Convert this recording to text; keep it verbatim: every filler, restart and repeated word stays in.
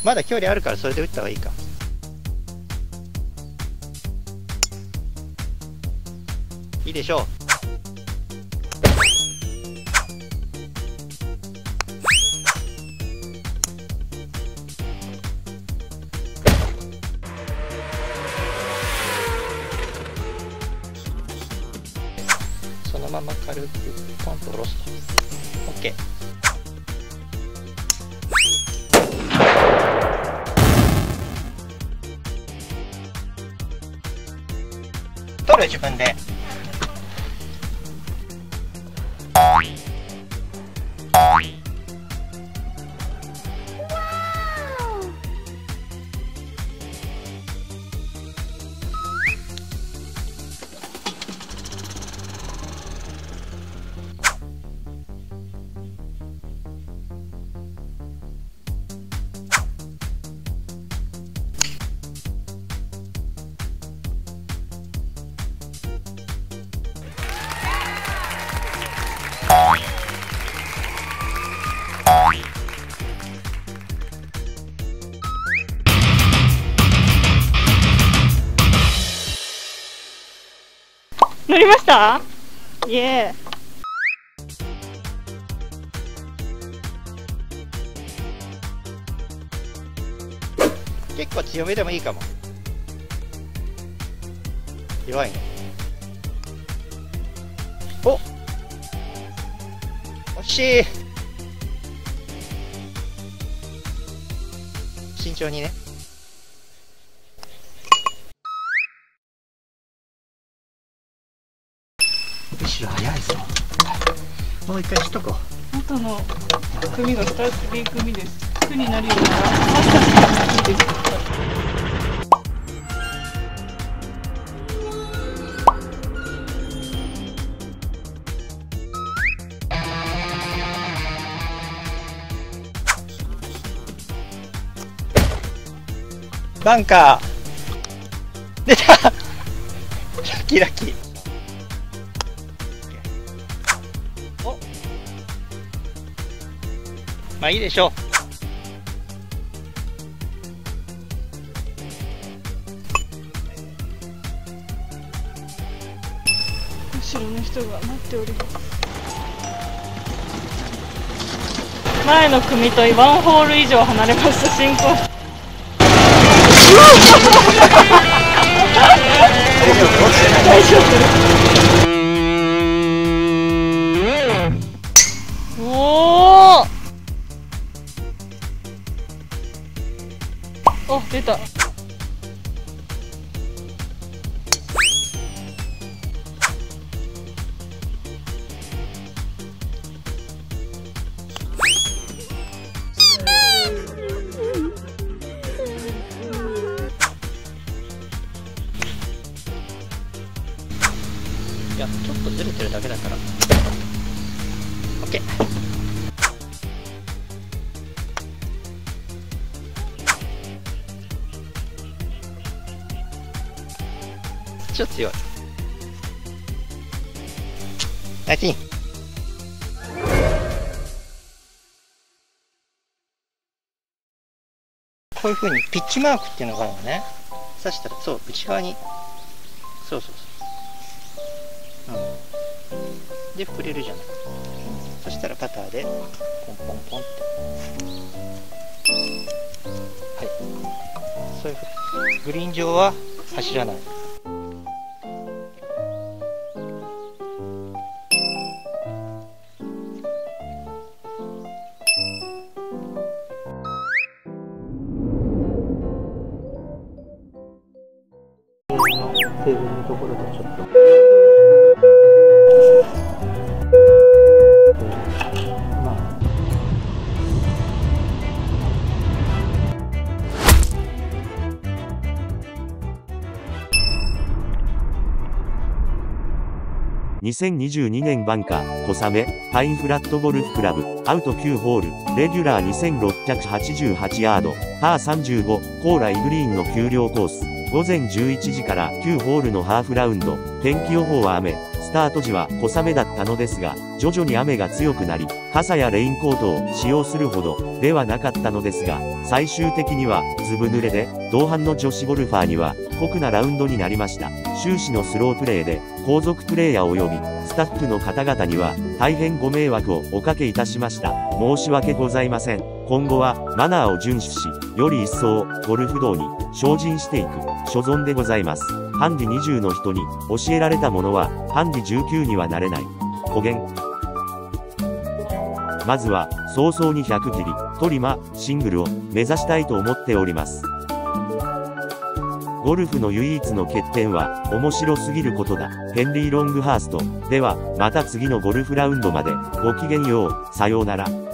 まだ距離あるからそれで打った方がいいか。いいでしょう。そのまま軽くポンと下ろすと OK。 取る自分で。 乗りました？イエー。結構強めでもいいかも。弱いね。お、惜しい。慎重にね。後ろ早いぞ。もう一回しとこう。 元の組がふたつ組です。苦になるようならマスターでいいです。 バンカー出た。ラッキーラッキー。お、まあいいでしょう。 後ろの人が待っております。前の組とワンホール以上離れました。進行大丈夫。おお。あ、出た。 いや、ちょっとずれてるだけだから OK。 ちょっと強い。ナイスイン。こういうふうにピッチマークっていうのがあるのね。刺したらそう内側に、そうそうそう、うん、で膨れるじゃない。そしたらパターでポンポンポンって、はい、そういうふうにグリーン上は走らない。テーブルのところでちょっとまあにせんにじゅうにねんバンカー小雨パインフラットゴルフクラブアウトきゅうホールレギュラーにせんろっぴゃくはちじゅうはちヤードパーさんじゅうご高麗グリーンの丘陵コース。午前じゅういちじからきゅうホールのハーフラウンド。 天気予報は雨、スタート時は小雨だったのですが、徐々に雨が強くなり、傘やレインコートを使用するほどではなかったのですが、最終的にはずぶ濡れで、同伴の女子ゴルファーには酷なラウンドになりました。終始のスロープレーで、後続プレーヤー及び、スタッフの方々には、大変ご迷惑をおかけいたしました。申し訳ございません。今後は、マナーを遵守し、より一層、ゴルフ道に、精進していく、所存でございます。ハンディにじゅうの人に、教えられたものは、ハンディじゅうきゅうにはなれない。古言。まずは、早々にひゃく切り、トリマ、シングルを、目指したいと思っております。ゴルフの唯一の欠点は、面白すぎることだ。ヘンリー・ロングハースト。では、また次のゴルフラウンドまで、ごきげんよう、さようなら。